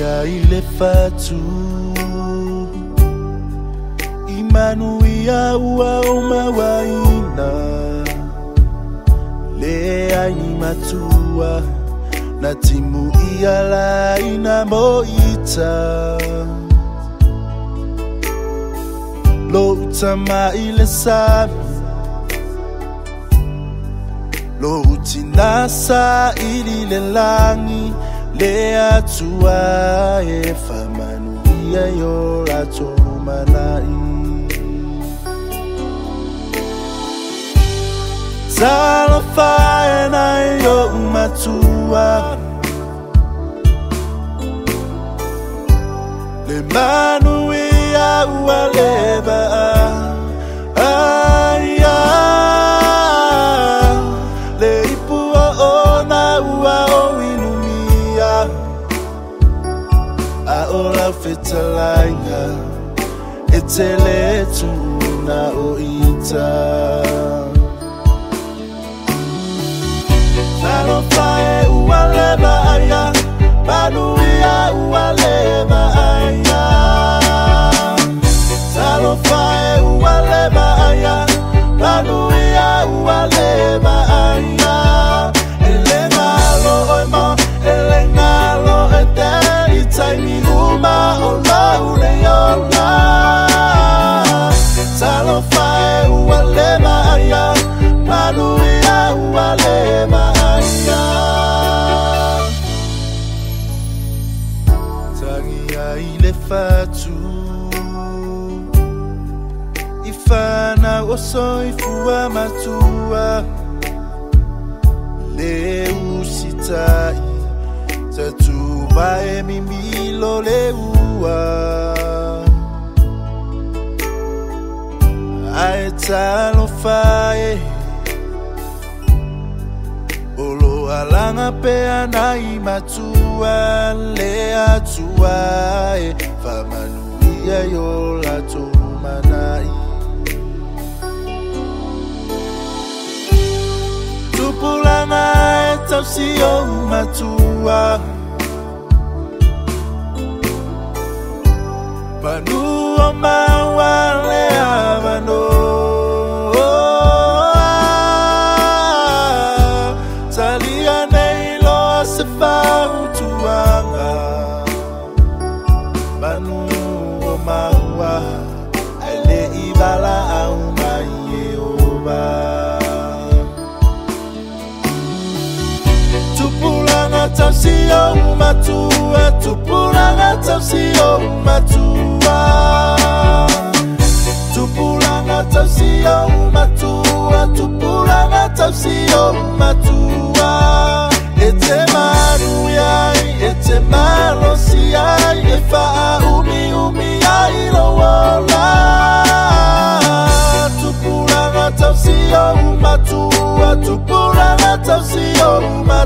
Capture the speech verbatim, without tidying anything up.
Tangia ile fatu Imanuia ua uma waina Lea ni matua Na timu iala ina moita Lo utama ile sami Lo utinasa ili lelangi Lea tua e famanuia yo la tomanai Zalafae na yo umatua Le manuia ualeba Aya Le ipua ona ua o inumia Aola fetalainga Etele tuna o ita Zalafae ualeba aya Manuia ualeba aya Zalafae ualeba aya Manuia ualeba aya Ele ngalo oima Ele ngalo ete Itaini uma ola uleola Zalafae ualeba aya Manuia ualeba aya Tangia ile fatu Ifana oso ifua matua Leu sitai Tatuba e mimilo leua Aetalo fae Olo alanga pea na imatua Lea tua e famanuia yo la tomanai Tupulanga e tausio matua Panu o mawa lea mano Talia neilo se fautuanga Panu o mawa Ele ibala au mai oba Tupulanga tausio matua Tupulanga tausio matua Tupulanga tausio matua Tupulanga tausio matua Ete manuia Ete malosia Efa umi umi ailo wala Tupulanga tausio matua Tupulanga tausio matua